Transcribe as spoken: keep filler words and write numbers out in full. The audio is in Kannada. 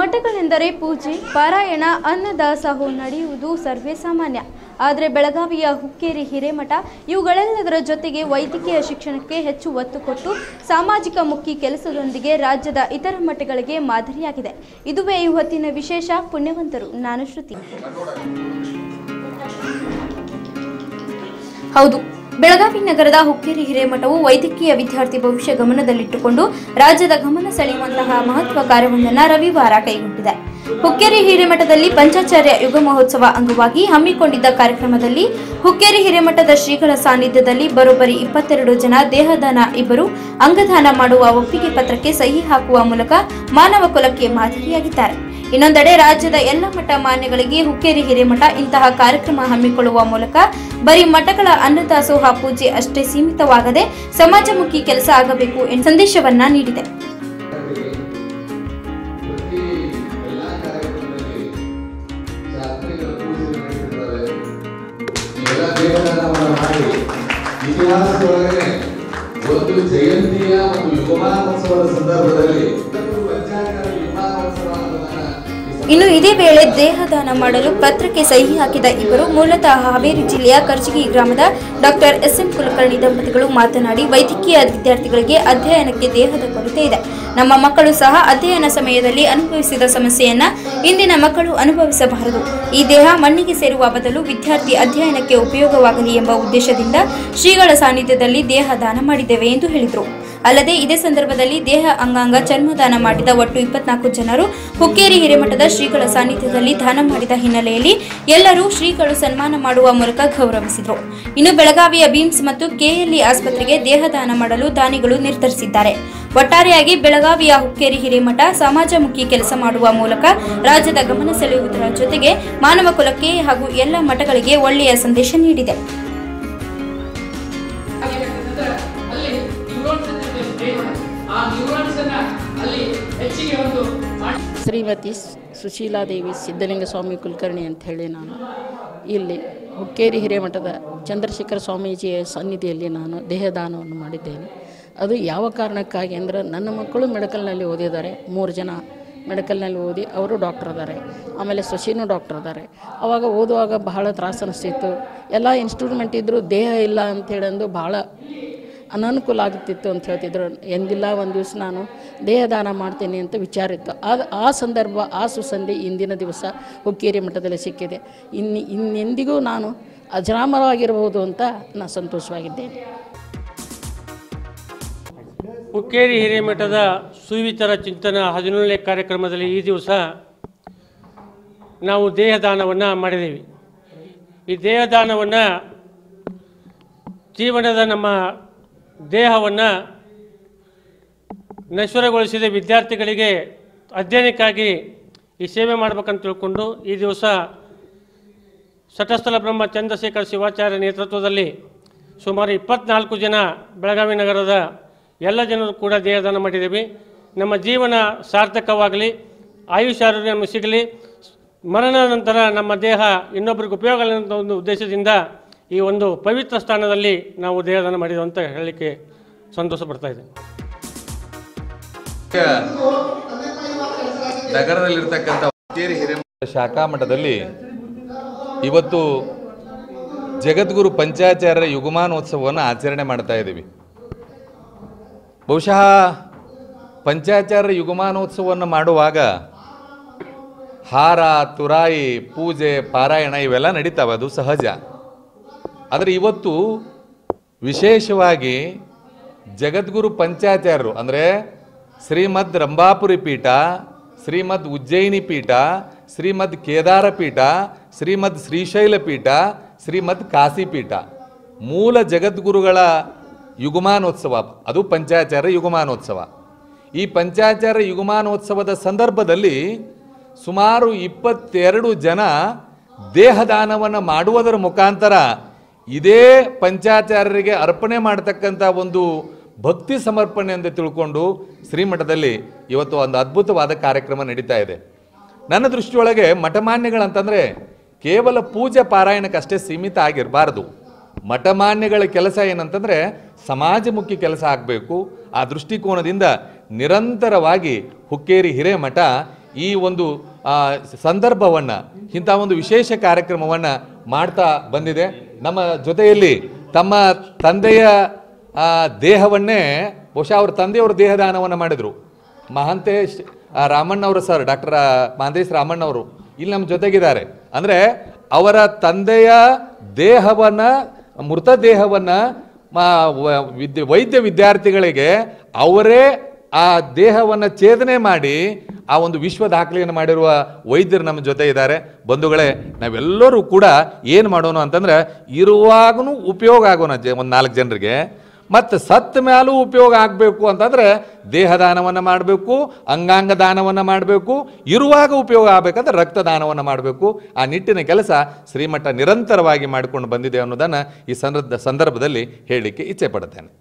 ಮಠಗಳೆಂದರೆ ಪೂಜೆ, ಪಾರಾಯಣ, ಅನ್ನದಾಸೋಹ ನಡೆಯುವುದು ಸರ್ವೇ ಸಾಮಾನ್ಯ. ಆದರೆ ಬೆಳಗಾವಿಯ ಹುಕ್ಕೇರಿ ಹಿರೇಮಠ ಇವುಗಳೆಲ್ಲದರ ಜೊತೆಗೆ ವೈದ್ಯಕೀಯ ಶಿಕ್ಷಣಕ್ಕೆ ಹೆಚ್ಚು ಒತ್ತು ಕೊಟ್ಟು ಸಾಮಾಜಿಕ ಮುಖಿ ಕೆಲಸದೊಂದಿಗೆ ರಾಜ್ಯದ ಇತರ ಮಠಗಳಿಗೆ ಮಾದರಿಯಾಗಿದೆ. ಇದುವೇ ಈ ಹೊತ್ತಿನ ವಿಶೇಷ. ಪುಣ್ಯವಂತರು. ನಾನು ಶ್ರುತಿ. ಹೌದು, ಬೆಳಗಾವಿ ನಗರದ ಹುಕ್ಕೇರಿ ಹಿರೇಮಠವು ವೈದ್ಯಕೀಯ ವಿದ್ಯಾರ್ಥಿ ಭವಿಷ್ಯ ಗಮನದಲ್ಲಿಟ್ಟುಕೊಂಡು ರಾಜ್ಯದ ಗಮನ ಸೆಳೆಯುವಂತಹ ಮಹತ್ವ ಕಾರ್ಯವೊಂದನ್ನು ರವಿವಾರ ಕೈಗೊಂಡಿದೆ. ಹುಕ್ಕೇರಿ ಹಿರೇಮಠದಲ್ಲಿ ಪಂಚಾಚಾರ್ಯ ಯುಗ ಮಹೋತ್ಸವ ಅಂಗವಾಗಿ ಹಮ್ಮಿಕೊಂಡಿದ್ದ ಕಾರ್ಯಕ್ರಮದಲ್ಲಿ ಹುಕ್ಕೇರಿ ಹಿರೇಮಠದ ಶ್ರೀಗಳ ಸಾನ್ನಿಧ್ಯದಲ್ಲಿ ಬರೋಬ್ಬರಿ ಇಪ್ಪತ್ತೆರಡು ಜನ ದೇಹದಾನ, ಇಬ್ಬರು ಅಂಗದಾನ ಮಾಡುವ ಒಪ್ಪಿಗೆ ಪತ್ರಕ್ಕೆ ಸಹಿ ಹಾಕುವ ಮೂಲಕ ಮಾನವ ಕುಲಕ್ಕೆ ಮಾದರಿಯಾಗಿದ್ದಾರೆ. ಇನ್ನೊಂದೆಡೆ ರಾಜ್ಯದ ಎಲ್ಲ ಮಠ ಮಾನ್ಯಗಳಿಗೆ ಹುಕ್ಕೇರಿ ಹಿರೇಮಠ ಇಂತಹ ಕಾರ್ಯಕ್ರಮ ಹಮ್ಮಿಕೊಳ್ಳುವ ಮೂಲಕ ಬರೀ ಮಠಗಳ ಅನ್ನದಾಸೋಹ ಪೂಜೆ ಅಷ್ಟೇ ಸೀಮಿತವಾಗದೆ ಸಮಾಜಮುಖಿ ಕೆಲಸ ಆಗಬೇಕು ಎಂಬ ಸಂದೇಶವನ್ನ ನೀಡಿದೆ. ಜಯಂತಿಯ ಮತ್ತು ಯುಗಮಾನೋತ್ಸವದ ಸಂದರ್ಭದಲ್ಲಿ ಇನ್ನು ಇದೇ ವೇಳೆ ದೇಹದಾನ ಮಾಡಲು ಪತ್ರಕ್ಕೆ ಸಹಿ ಹಾಕಿದ ಇಬ್ಬರು ಮೂಲತಃ ಹಾವೇರಿ ಜಿಲ್ಲೆಯ ಕರ್ಜಗಿ ಗ್ರಾಮದ ಡಾಕ್ಟರ್ ಎಸ್ ಎಂ ಕುಲಕರ್ಣಿ ದಂಪತಿಗಳು ಮಾತನಾಡಿ, ವೈದ್ಯಕೀಯ ವಿದ್ಯಾರ್ಥಿಗಳಿಗೆ ಅಧ್ಯಯನಕ್ಕೆ ದೇಹದ ಕೊರತೆ ಇದೆ. ನಮ್ಮ ಮಕ್ಕಳು ಸಹ ಅಧ್ಯಯನ ಸಮಯದಲ್ಲಿ ಅನುಭವಿಸಿದ ಸಮಸ್ಯೆಯನ್ನ ಇಂದಿನ ಮಕ್ಕಳು ಅನುಭವಿಸಬಾರದು. ಈ ದೇಹ ಮಣ್ಣಿಗೆ ಸೇರುವ ಬದಲು ವಿದ್ಯಾರ್ಥಿ ಅಧ್ಯಯನಕ್ಕೆ ಉಪಯೋಗವಾಗಲಿ ಎಂಬ ಉದ್ದೇಶದಿಂದ ಶ್ರೀಗಳ ಸಾನ್ನಿಧ್ಯದಲ್ಲಿ ದೇಹ ದಾನ ಮಾಡಿದ್ದೇವೆ ಎಂದು ಹೇಳಿದರು. ಅಲ್ಲದೆ ಇದೇ ಸಂದರ್ಭದಲ್ಲಿ ದೇಹ ಅಂಗಾಂಗ ಚರ್ಮದಾನ ಮಾಡಿದ ಒಟ್ಟು ಇಪ್ಪತ್ನಾಲ್ಕು ಜನರು ಹುಕ್ಕೇರಿ ಹಿರೇಮಠದ ಶ್ರೀಗಳ ಸಾನ್ನಿಧ್ಯದಲ್ಲಿ ದಾನ ಮಾಡಿದ ಹಿನ್ನೆಲೆಯಲ್ಲಿ ಎಲ್ಲರೂ ಶ್ರೀಗಳು ಸನ್ಮಾನ ಮಾಡುವ ಮೂಲಕ ಗೌರವಿಸಿದರು. ಇನ್ನು ಬೆಳಗಾವಿಯ ಬಿಮ್ಸ್ ಮತ್ತು ಕೆಎಲ್ಇ ಆಸ್ಪತ್ರೆಗೆ ದೇಹ ದಾನ ಮಾಡಲು ದಾನಿಗಳು ನಿರ್ಧರಿಸಿದ್ದಾರೆ. ಒಟ್ಟಾರೆಯಾಗಿ ಬೆಳಗಾವಿಯ ಹುಕ್ಕೇರಿ ಹಿರೇಮಠ ಸಮಾಜಮುಖಿ ಕೆಲಸ ಮಾಡುವ ಮೂಲಕ ರಾಜ್ಯದ ಗಮನ ಸೆಳೆಯುವುದರ ಜೊತೆಗೆ ಮಾನವ ಕುಲಕ್ಕೆ ಹಾಗೂ ಎಲ್ಲ ಮಠಗಳಿಗೆ ಒಳ್ಳೆಯ ಸಂದೇಶ ನೀಡಿದೆ. ಶ್ರೀಮತಿ ಸುಶೀಲಾದೇವಿ ಸಿದ್ಧಲಿಂಗ ಸ್ವಾಮಿ ಕುಲಕರ್ಣಿ ಅಂತ ಹೇಳಿ ನಾನು ಇಲ್ಲಿ ಹುಕ್ಕೇರಿ ಹಿರೇಮಠದ ಚಂದ್ರಶೇಖರ ಸ್ವಾಮೀಜಿಯ ಸನ್ನಿಧಿಯಲ್ಲಿ ನಾನು ದೇಹದಾನವನ್ನು ಮಾಡಿದ್ದೇನೆ. ಅದು ಯಾವ ಕಾರಣಕ್ಕಾಗಿ ಅಂದರೆ ನನ್ನ ಮಕ್ಕಳು ಮೆಡಿಕಲ್ನಲ್ಲಿ ಓದಿದ್ದಾರೆ. ಮೂರು ಜನ ಮೆಡಿಕಲ್ನಲ್ಲಿ ಓದಿ ಅವರು ಡಾಕ್ಟರ್ ಅದ್ದಾರೆ. ಆಮೇಲೆ ಸೊಸಿನೂ ಡಾಕ್ಟರ್ ಅದ್ದಾರೆ. ಆವಾಗ ಓದುವಾಗ ಬಹಳ ತ್ರಾಸ ಅನಿಸ್ತಿತ್ತು. ಎಲ್ಲ ಇನ್ಸ್ಟ್ರೂಮೆಂಟ್ ಇದ್ದರೂ ದೇಹ ಇಲ್ಲ ಅಂಥೇಳಂದು ಭಾಳ ಅನನುಕೂಲ ಆಗುತ್ತಿತ್ತು ಅಂತ ಹೇಳ್ತಿದ್ರು. ಎಂದಿಲ್ಲ ಒಂದು ದಿವಸ ನಾನು ದೇಹದಾನ ಮಾಡ್ತೇನೆ ಅಂತ ವಿಚಾರ ಇತ್ತು. ಆಗ ಆ ಸಂದರ್ಭ, ಆ ಸುಸಂಧಿ ಇಂದಿನ ದಿವಸ ಹುಕ್ಕೇರಿ ಮಠದಲ್ಲಿ ಸಿಕ್ಕಿದೆ. ಇನ್ನು ಇನ್ನೆಂದಿಗೂ ನಾನು ಅಜರಾಮರವಾಗಿರಬಹುದು ಅಂತ ನಾನು ಸಂತೋಷವಾಗಿದ್ದೇನೆ. ಹುಕ್ಕೇರಿ ಹಿರೇಮಠದ ಸುವಿಚಾರ ಚಿಂತನ ಹದಿನೇಳನೇ ಕಾರ್ಯಕ್ರಮದಲ್ಲಿ ಈ ದಿವಸ ನಾವು ದೇಹದಾನವನ್ನು ಮಾಡಿದ್ದೇವೆ. ಈ ದೇಹದಾನವನ್ನು ಜೀವನದ ನಮ್ಮ ದೇಹವನ್ನು ನಶ್ವರಗೊಳಿಸಿದ ವಿದ್ಯಾರ್ಥಿಗಳಿಗೆ ಅಧ್ಯಯನಕ್ಕಾಗಿ ಈ ಸೇವೆ ಮಾಡಬೇಕಂತ ತಿಳ್ಕೊಂಡು ಈ ದಿವಸ ಸಟಸ್ಥಲ ಬ್ರಹ್ಮ ಚಂದ್ರಶೇಖರ ಶಿವಾಚಾರ್ಯ ನೇತೃತ್ವದಲ್ಲಿ ಸುಮಾರು ಇಪ್ಪತ್ನಾಲ್ಕು ಜನ ಬೆಳಗಾವಿ ನಗರದ ಎಲ್ಲ ಜನರು ಕೂಡ ದೇಹದಾನ ಮಾಡಿದ್ದೇವೆ. ನಮ್ಮ ಜೀವನ ಸಾರ್ಥಕವಾಗಲಿ, ಆಯುಷ್ಯ ಆರೋಗ್ಯ ನಮಗೆ ಸಿಗಲಿ, ಮರಣದ ನಂತರ ನಮ್ಮ ದೇಹ ಇನ್ನೊಬ್ಬರಿಗೆ ಉಪಯೋಗ ಆಗಲಿ ಅಂತ ಒಂದು ಉದ್ದೇಶದಿಂದ ಈ ಒಂದು ಪವಿತ್ರ ಸ್ಥಾನದಲ್ಲಿ ನಾವು ದೇಹದಾನ ಮಾಡಿದ್ದೇವೆ ಅಂತ ಹೇಳಲಿಕ್ಕೆ ಸಂತೋಷ ಪಡ್ತಾ ಇದ್ದೇನೆ. ನಗರದಲ್ಲಿರ್ತಕ್ಕಂಥ ಹುಕ್ಕೇರಿ ಹಿರೇಮಠ ಶಾಖಾ ಮಠದಲ್ಲಿ ಇವತ್ತು ಜಗದ್ಗುರು ಪಂಚಾಚಾರ್ಯ ಯುಗಮಾನೋತ್ಸವವನ್ನು ಆಚರಣೆ ಮಾಡ್ತಾ ಇದ್ದೀವಿ. ಬಹುಶಃ ಪಂಚಾಚಾರ್ಯ ಯುಗಮಾನೋತ್ಸವವನ್ನು ಮಾಡುವಾಗ ಹಾರ, ತುರಾಯಿ, ಪೂಜೆ, ಪಾರಾಯಣ ಇವೆಲ್ಲ ನಡೀತಾವೆ, ಅದು ಸಹಜ. ಆದರೆ ಇವತ್ತು ವಿಶೇಷವಾಗಿ ಜಗದ್ಗುರು ಪಂಚಾಚಾರ್ಯರು ಅಂದರೆ ಶ್ರೀಮದ್ ರಂಭಾಪುರಿ ಪೀಠ, ಶ್ರೀಮದ್ ಉಜ್ಜಯಿನಿ ಪೀಠ, ಶ್ರೀಮದ್ ಕೇದಾರ ಪೀಠ, ಶ್ರೀಮದ್ ಶ್ರೀಶೈಲ ಪೀಠ, ಶ್ರೀಮದ್ ಕಾಶಿ ಪೀಠ, ಮೂಲ ಜಗದ್ಗುರುಗಳ ಯುಗಮಾನೋತ್ಸವ, ಅದು ಪಂಚಾಚಾರ್ಯ ಯುಗಮಾನೋತ್ಸವ. ಈ ಪಂಚಾಚಾರ್ಯ ಯುಗಮಾನೋತ್ಸವದ ಸಂದರ್ಭದಲ್ಲಿ ಸುಮಾರು ಇಪ್ಪತ್ತೆರಡು ಜನ ದೇಹದಾನವನ್ನು ಮಾಡುವುದರ ಮುಖಾಂತರ ಇದೇ ಪಂಚಾಚಾರ್ಯರಿಗೆ ಅರ್ಪಣೆ ಮಾಡತಕ್ಕಂಥ ಒಂದು ಭಕ್ತಿ ಸಮರ್ಪಣೆ ಅಂತ ತಿಳ್ಕೊಂಡು ಶ್ರೀಮಠದಲ್ಲಿ ಇವತ್ತು ಒಂದು ಅದ್ಭುತವಾದ ಕಾರ್ಯಕ್ರಮ ನಡೀತಾ ಇದೆ. ನನ್ನ ದೃಷ್ಟಿಯೊಳಗೆ ಮಠಮಾನ್ಯಗಳಂತಂದರೆ ಕೇವಲ ಪೂಜೆ ಪಾರಾಯಣಕ್ಕಷ್ಟೇ ಸೀಮಿತ ಆಗಿರಬಾರ್ದು. ಮಠಮಾನ್ಯಗಳ ಕೆಲಸ ಏನಂತಂದರೆ ಸಮಾಜಮುಖಿ ಕೆಲಸ ಆಗಬೇಕು. ಆ ದೃಷ್ಟಿಕೋನದಿಂದ ನಿರಂತರವಾಗಿ ಹುಕ್ಕೇರಿ ಹಿರೇಮಠ ಈ ಒಂದು ಸಂದರ್ಭವನ್ನು ಇಂಥ ಒಂದು ವಿಶೇಷ ಕಾರ್ಯಕ್ರಮವನ್ನು ಮಾಡ್ತಾ ಬಂದಿದೆ. ನಮ್ಮ ಜೊತೆಯಲ್ಲಿ ತಮ್ಮ ತಂದೆಯ ದೇಹವನ್ನೇ ಬಹುಶಃ ಅವ್ರ ತಂದೆಯವರು ದೇಹದಾನವನ್ನು ಮಾಡಿದರು. ಮಹಾಂತೇಶ್ ರಾಮಣ್ಣವರು ಸರ್, ಡಾಕ್ಟರ್ ಮಹಾಂತೇಶ್ ರಾಮಣ್ಣವರು ಇಲ್ಲಿ ನಮ್ಮ ಜೊತೆಗಿದ್ದಾರೆ. ಅಂದರೆ ಅವರ ತಂದೆಯ ದೇಹವನ್ನು, ಮೃತದೇಹವನ್ನು ವಿದ್ಯ ವೈದ್ಯ ವಿದ್ಯಾರ್ಥಿಗಳಿಗೆ ಅವರೇ ಆ ದೇಹವನ್ನು ಛೇದನೆ ಮಾಡಿ ಆ ಒಂದು ವಿಶ್ವ ದಾಖಲೆಯನ್ನು ಮಾಡಿರುವ ವೈದ್ಯರು ನಮ್ಮ ಜೊತೆ ಇದ್ದಾರೆ. ಬಂಧುಗಳೇ, ನಾವೆಲ್ಲರೂ ಕೂಡ ಏನು ಮಾಡೋಣ ಅಂತಂದರೆ, ಇರುವಾಗೂ ಉಪಯೋಗ ಆಗೋಣ ಜ ಒಂದು ನಾಲ್ಕು ಜನರಿಗೆ, ಮತ್ತು ಸತ್ತ ಮೇಲೂ ಉಪಯೋಗ ಆಗಬೇಕು ಅಂತಂದರೆ ದೇಹದಾನವನ್ನು ಮಾಡಬೇಕು, ಅಂಗಾಂಗ ದಾನವನ್ನು ಮಾಡಬೇಕು, ಇರುವಾಗ ಉಪಯೋಗ ಆಗಬೇಕಂದ್ರೆ ರಕ್ತದಾನವನ್ನು ಮಾಡಬೇಕು. ಆ ನಿಟ್ಟಿನ ಕೆಲಸ ಶ್ರೀಮಠ ನಿರಂತರವಾಗಿ ಮಾಡಿಕೊಂಡು ಬಂದಿದೆ ಅನ್ನೋದನ್ನು ಈ ಸಂದರ್ಭದಲ್ಲಿ ಹೇಳಲಿಕ್ಕೆ ಇಚ್ಛೆ ಪಡುತ್ತೇನೆ.